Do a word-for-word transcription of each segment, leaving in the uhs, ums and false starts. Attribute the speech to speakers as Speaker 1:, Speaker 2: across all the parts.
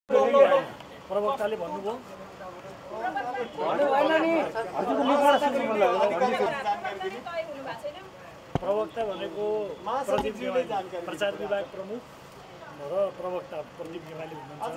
Speaker 1: प्रवक्ताले भन्नुभयो प्रवक्ता भनेको प्रदीप नेवाली प्रचार विभाग प्रमुख र प्रवक्ता प्रदीप नेवाली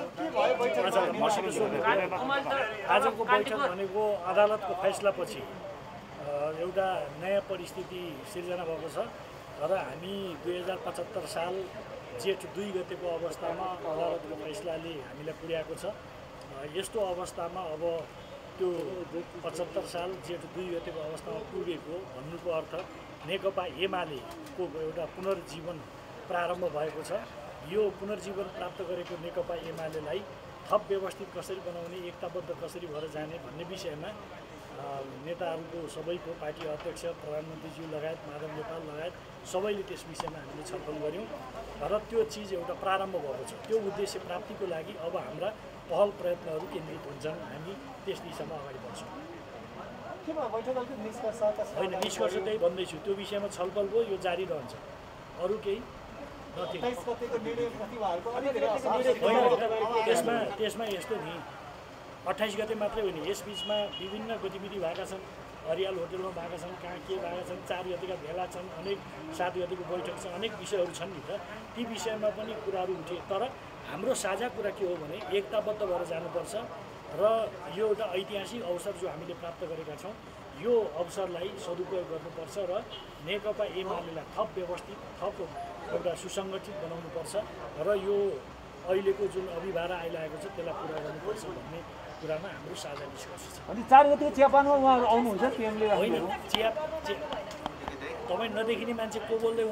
Speaker 1: हुनुहुन्छ। आजको बैठक भनेको अदालतको फैसलापछि एउटा नयाँ परिस्थिति सिर्जना भएको छ र हामी दुई हजार पचहत्तर साल जेठ दुई गतेको अवस्थामा अदालतको फैसलाले हामीलाई पुर्याएको छ। यस्तो अवस्थामा अब त्यो पचहत्तर साल जेठ दुई गतेको अवस्थामा पुगेको भन्नुको अर्थ नेकपा एमालेको एउटा पुनर्जीवन प्रारम्भ भएको छ। यो पुनर्जीवन प्राप्त गरेको नेकपा एमालेलाई थप व्यवस्थित कसरी बनाउने, एकताबद्ध कसरी भएर जाने भन्ने विषयमा नेताहरूको सबैको पार्टी अध्यक्ष प्रधानमन्त्रीज्यू लगायत माधव नेपाल लगायत सबैले त्यस विषयमा हामीले छलफल गऱ्यौँ र त्यो चिज एउटा प्रारम्भ भएको छ। त्यो उद्देश्य प्राप्तिको लागि अब हाम्रा पहल प्रयत्नहरू केन्द्रित हुन्छन्, हामी त्यस दिशामा अगाडि बढ्छौँ। होइन, निष्कर्ष त्यही भन्दैछु, त्यो विषयमा छलफल भयो, यो जारी रहन्छ, अरू केही त्यसमा त्यसमा यस्तो नि अट्ठाइस गते मात्रै होइन, यस बिचमा विभिन्न गतिविधि भएका छन्, हरियाल होटलमा भएका छन्, कहाँ के भएका छन्, चार गतिका भेला छन्, अनेक सात गतिको बैठक छ, अनेक विषयहरू छन् नि त, ती विषयमा पनि कुराहरू उठे। तर हाम्रो साझा कुरा के हो भने एकताबद्ध भएर जानुपर्छ र यो एउटा ऐतिहासिक अवसर जो हामीले प्राप्त गरेका छौँ, यो अवसरलाई सदुपयोग गर्नुपर्छ र नेकपा एमालेलाई थप व्यवस्थित, थप एउटा सुसङ्गठित बनाउनुपर्छ र यो अहिलेको जुन अभिभारा आइरहेको छ त्यसलाई पुरा गर्नुपर्छ भन्ने कुरामा हाम्रो साझा निष्कर्ष छ।
Speaker 2: अनि चार गतिको चियापानमा उहाँहरू आउनुहुन्छ पिएमले?
Speaker 1: होइन, चिया तपाईँ नदेखिने मान्छे को बोल्दै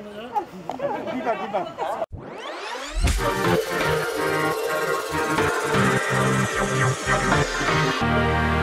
Speaker 1: हुनुहुन्छ?